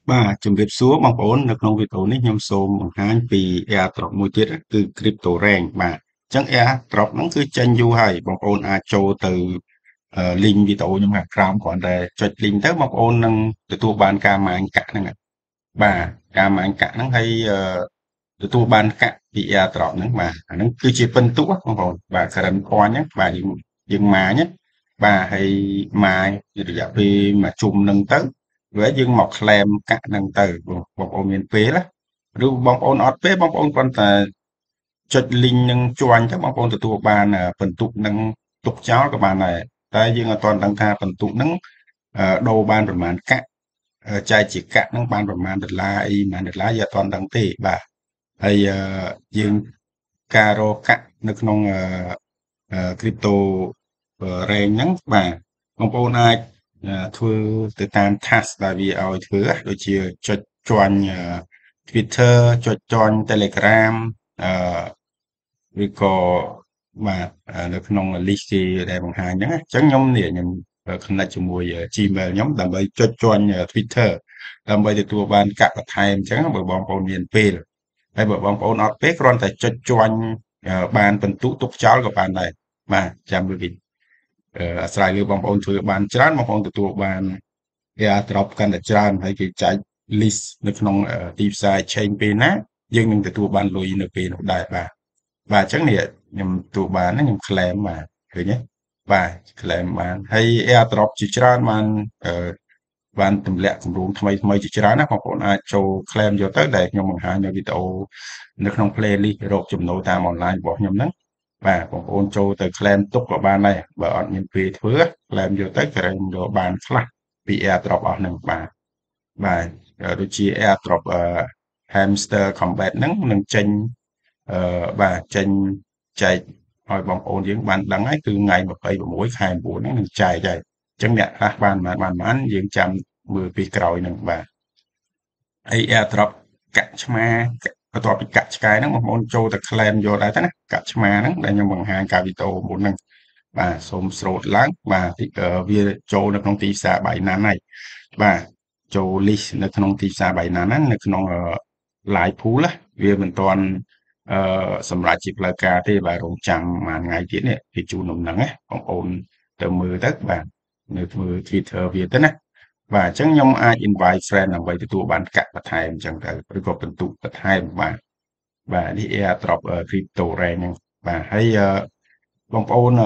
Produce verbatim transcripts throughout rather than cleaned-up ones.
បាទជំរាបសួរបងប្អូននៅក្នុងវីដេអូនេះខ្ញុំសូមបង្ហាញពី AirDrop មួយទៀតគឺ CryptoRank បាទអញ្ចឹង AirDrop ហ្នឹងគឺចេញយូរហើយបងប្អូនអាចចូលទៅ link វីដេអូខ្ញុំខាងក្រោមគ្រាន់តែចុច link ទៅបងប្អូននឹងទទួលបានការម៉ាញកាក់ហ្នឹងបាទការម៉ាញកាក់ហ្នឹងហើយទទួលបានកាក់ពី AirDrop ហ្នឹងបាទអាហ្នឹងគឺជាពិន្ទុបងប្អូនបាទ current point ហ្នឹងបាទយើងយើងម៉ាញបាទហើយម៉ាញរយៈពេលមួយជុំហ្នឹងទៅវាយើងមក claim កាក់ហ្នឹងទៅបងប្អូនមានពេលណាឬបងប្អូនអត់ពេលបងប្អូនគ្រាន់តែចុច link នឹងជួញទៅបងប្អូនទទួលបានពិន្ទុនឹងទុកចោលក៏បានដែរតែយើងអត់ទាន់ដឹងថាពិន្ទុហ្នឹងដូរបានប្រមាណកាក់ចែកជាកាក់ហ្នឹងបានប្រមាណដុល្លារអីប្រមាណដុល្លារយើងអត់ទាន់ដឹងទេបាទហើយយើងការរកកាក់នៅក្នុង crypto range ហ្នឹងបាទបងប្អូនអាចធ្វើទៅតាម task ដែលវាឲ្យធ្វើដូចជាចុចជាន់ Twitter ចុចជាន់ Telegram អឺឬក៏បាទនៅក្នុង list គេដែលបង្ហាញហ្នឹងអញ្ចឹងខ្ញុំនេះខ្ញុំ connect ជាមួយ Gmail ខ្ញុំដើម្បីចុចជាន់ Twitter ដើម្បីទទួលបានកាក់បន្ថែមអញ្ចឹងបើបងប្អូនមានពេលហើយបើបងប្អូនអត់ពេលគ្រាន់តែចុចជាន់បានពិន្ទុទុកចោលក៏បានដែរបាទចាំមើលវិញអាស្រ័យលើបងប្អូនធ្វើបានច្រើនបងប្អូនទទួលបាន AirDrop កាន់តែច្រើនហើយគេចែក list នៅក្នុងទីផ្សារ chain ពេលណាយើងនឹងទទួលបានលុយនៅពេលនោះដែរបាទបាទអញ្ចឹងនេះខ្ញុំទទួលបានខ្ញុំ claim បាទឃើញទេបាទ claim បានហើយ AirDrop ជាច្រើនបានអឺបានទម្លាក់គម្រោងថ្មីថ្មីជាច្រើនណាបងប្អូនអាចចូល claim យកទៅដែលខ្ញុំបង្ហាញនៅវីដេអូនៅក្នុង playlist រកចំណូលតាម online របស់ខ្ញុំហ្នឹងបាទបងប្អូនចូលទៅ claim ទុកក៏បានដែរបើអត់មានពេលធ្វើ claim យកទៅក្រែងយកបានខ្លះពី AirDrop អស់ហ្នឹងបាទបាទដូចជា AirDrop Hamster Combat ហ្នឹងនឹងចេញអឺបាទចេញចែកឲ្យបងប្អូនយើងបានដឹងហើយគឺថ្ងៃยี่สิบหกខែ9ហ្នឹងនឹងចែកហើយអញ្ចឹងអ្នកខ្លះបានបានបានបានយើងចាំមើលពីក្រោយហ្នឹងបាទហើយ AirDrop កាក់ឆ្មាបន្ទាប់ពីកាក់ឆ្កែហ្នឹងបងប្អូនចូលទៅ claim យកដែរទៅណាកាក់ឆ្មាហ្នឹងដែលខ្ញុំបង្ហាញកាលវីដេអូមុនហ្នឹងបាទសូមស្រោតឡើងបាទវាចូលនៅក្នុងទីផ្សារ Binance ហើយបាទចូល list នៅក្នុងទីផ្សារ Binance ហ្នឹងនៅក្នុង live pool វាមិនទាន់អឺសម្រាប់ជាផ្លូវការទេបាទរងចាំមួយថ្ងៃទៀតនេះគេជូនដំណឹងណាបងប្អូនទៅមើលទៅបាទនៅធ្វើ Twitter វាទៅណាបាទអញ្ចឹងខ្ញុំអាច invite friend ដើម្បីទទួលបានកាក់បន្ថែមអញ្ចឹងទៅឬក៏បន្ទុកបន្ថែមបាទបាទនេះ AirDrop Crypto Rank ហ្នឹងបាទហើយបងប្អូន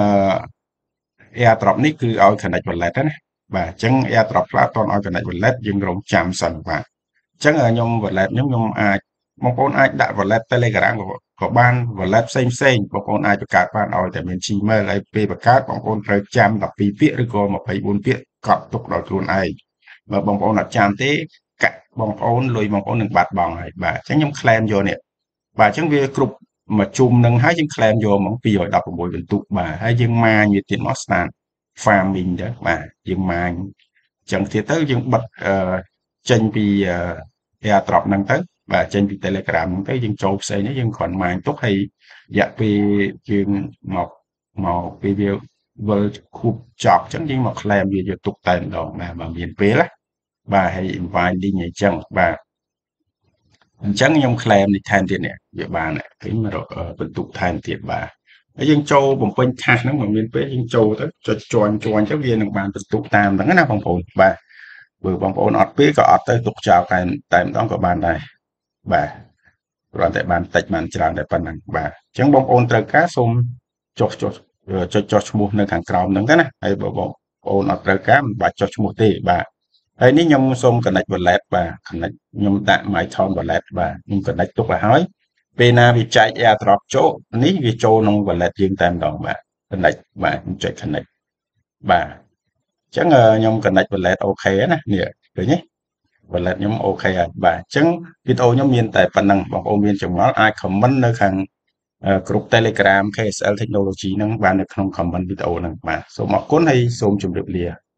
AirDrop នេះគឺឲ្យ connect wallet ណាបាទអញ្ចឹង AirDrop ខ្លះអត់ឲ្យ connect wallet យើងរងចាំសិនបាទអញ្ចឹងខ្ញុំ wallet ខ្ញុំខ្ញុំអាចបងប្អូនអាចដាក់ wallet Telegram ក៏បាន wallet ផ្សេងផ្សេងបងប្អូនអាចបង្កើតបានឲ្យតែមាន Gmail ហើយពេលបង្កើតបងប្អូនត្រូវចាំ12ពាក្យឬក៏24ពាក្យកត់ទុកដល់ខ្លួនឯងបើបងប្អូនអត់ចាំទេកាក់បងប្អូនលុយបងប្អូននឹងបាត់បង់ហើយបាទអញ្ចឹងខ្ញុំ claim យកនេះបាទអញ្ចឹងវាគ្រប់មួយជុំនឹងហើយយើង claim យកហ្មងពីររយដប់ប្រាំមួយបន្ទុកបាទហើយយើងម៉ាញវាទៀតមក start farming ទៅបាទយើងម៉ាញអញ្ចឹងទៀតទៅយើងបិទអឺចេញពី AirDrop ហ្នឹងទៅបាទចេញពី Telegram ហ្នឹងទៅយើងចូលផ្សេងនេះយើងគ្រាន់ម៉ាញទុកហើយរយៈពេលយើងមកមកពេលវាវិលខួបចប់អញ្ចឹងយើងមក claim វាយកទុកតែម្ដងបាទបើមានពេលណាបាទហើយ invite link អីចឹងបាទអញ្ចឹងខ្ញុំ claim នេះថែមទៀតនេះវាបានឃើញបន្ទុកថែមទៀតបាទហើយយើងចូលបំពេញ task ហ្នឹងមិនមានពេលយើងចូលទៅចុចជាន់ជាន់ទៅវានឹងបានបន្ទុកតាមហ្នឹងណាបងប្អូនបាទបើបងប្អូនអត់ពេលក៏អត់ទៅទុកចោលតែតែម្ដងក៏បានដែរបាទគ្រាន់តែបានតិចបានច្រើនតែប៉ុណ្ណឹងបាទអញ្ចឹងបងប្អូនត្រូវការសូមចុះចុះចុចចុះឈ្មោះនៅខាងក្រោមហ្នឹងទៅណាហើយបើបងប្អូនអត់ត្រូវការមិនបាច់ចុះឈ្មោះទេបាទហើយនេះខ្ញុំសូម connect wallet បាទ connect ខ្ញុំដាក់ MyTron wallet បាទខ្ញុំ connect ទុកឲ្យហើយពេលណាវាចែក AirDrop ចូលនេះវាចូលក្នុង wallet យើងតែម្ដងបាទ connect បាទខ្ញុំចុច connect បាទអញ្ចឹងខ្ញុំ connect wallet អូខេណានេះឃើញទេ wallet ខ្ញុំអូខេហើយបាទអញ្ចឹងវីដេអូខ្ញុំមានតែប៉ុណ្្នឹងបងប្អូនមានចម្ងល់អាច comment នៅខាងក្រុម Telegram ខេ អេស អែល Technology ហ្នឹងបាននៅក្នុង comment វីដេអូហ្នឹងបាទសូមអរគុណហើយសូមជម្រាបលា